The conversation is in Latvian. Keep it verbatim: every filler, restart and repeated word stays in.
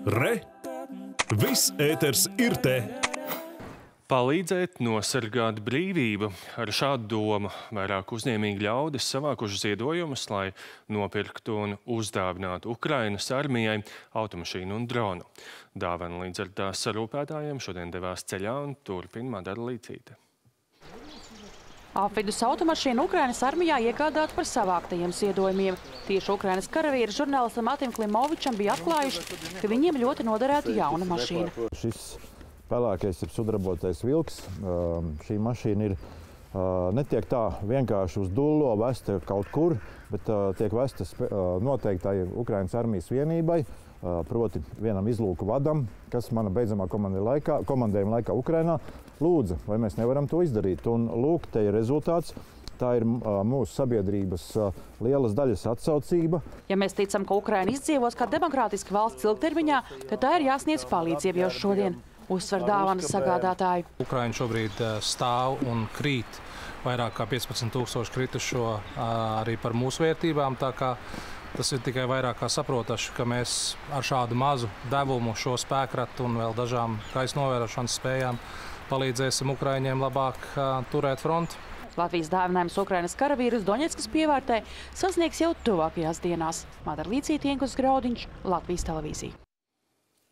Re! Viss ēters ir te! Palīdzēt nosargāt brīvību. Ar šādu domu vairāk uzņēmīgi ļaudis savākuši ziedojumus, lai nopirktu un uzdāvinātu Ukrainas armijai automašīnu un dronu. Dāvana līdz ar tās sarūpētājiem šodien devās ceļā un turpina Madara Līcīte. Apvidus automašīnu Ukrainas armijā iegādāt par savāktajiem ziedojumiem. Tieši Ukrainas karavīri žurnālistam Matim Klimovičam bija atklājuši, ka viņiem ļoti noderētu jauna mašīna. Šis pelēkais ir sudrabotais vilks. Šī mašīna ir netiek tā vienkārši uz dullo vesta kaut kur, bet tiek vesta noteiktai Ukrainas armijas vienībai, proti vienam izlūku vadam, kas mana beidzamā laikā, komandējuma laikā Ukrainā lūdza, vai mēs nevaram to izdarīt. Un lūk, te ir rezultāts. Tā ir mūsu sabiedrības lielas daļas atsaucība. Ja mēs ticam, ka Ukraina izdzīvos kā demokrātiska valsts ilgtermiņā, tad tā ir jāsniedz palīdzību jau šodien, uzsver dāvanas sagādātāji. Ukraina šobrīd stāv un krīt. Vairāk kā piecpadsmit tūkstoši kritušo arī par mūsu vērtībām. Tā kā tas ir tikai vairāk kā saprotaši, ka mēs ar šādu mazu devumu, šo spēkratu un vēl dažām gaisa novērošanas spējām palīdzēsim Ukraiņiem labāk turēt fronti. Latvijas dāvinājums Ukrainas karavīrus Doņetskas pievārtē sasniegs jau tuvākajās dienās. Madara Līcīte, Ienkus Graudiņš, Latvijas televīzija.